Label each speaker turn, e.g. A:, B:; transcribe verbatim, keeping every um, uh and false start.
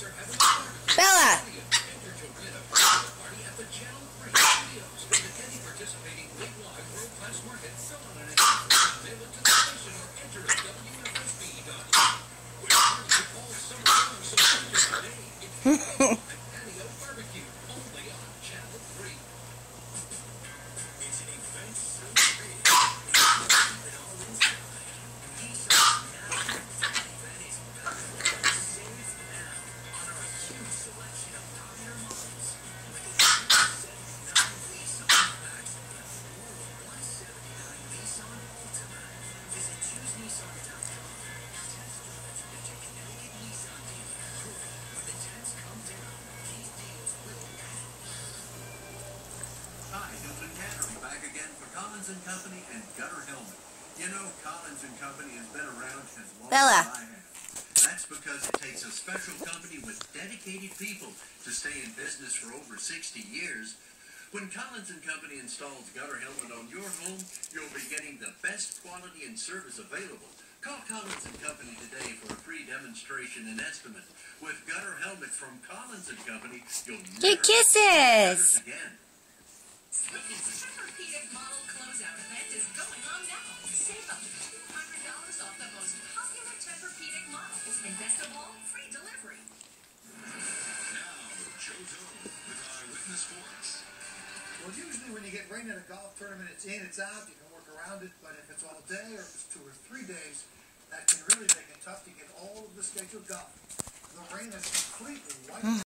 A: Bella!
B: Back again for Collins and Company and Gutter Helmet. You know, Collins and Company has been around as long
A: Bella.
B: as I have. That's because it takes a special company with dedicated people to stay in business for over sixty years. When Collins and Company installs Gutter Helmet on your home, you'll be getting the best quality and service available. Call Collins and Company today for a free demonstration and estimate. With Gutter Helmet from Collins and Company, you'll never
A: Get kisses!
B: again.
C: The Tempur-Pedic model closeout event is going on now. Save up to two hundred dollars off the most popular Tempur-Pedic models. And best of all, free delivery.
D: Now, Joe Dome with Eyewitness Sports.
E: Well, usually when you get rain at a golf tournament, it's in, it's out. You can work around it. But if it's all day or if it's two or three days, that can really make it tough to get all of the scheduled golf. The rain has completely wiped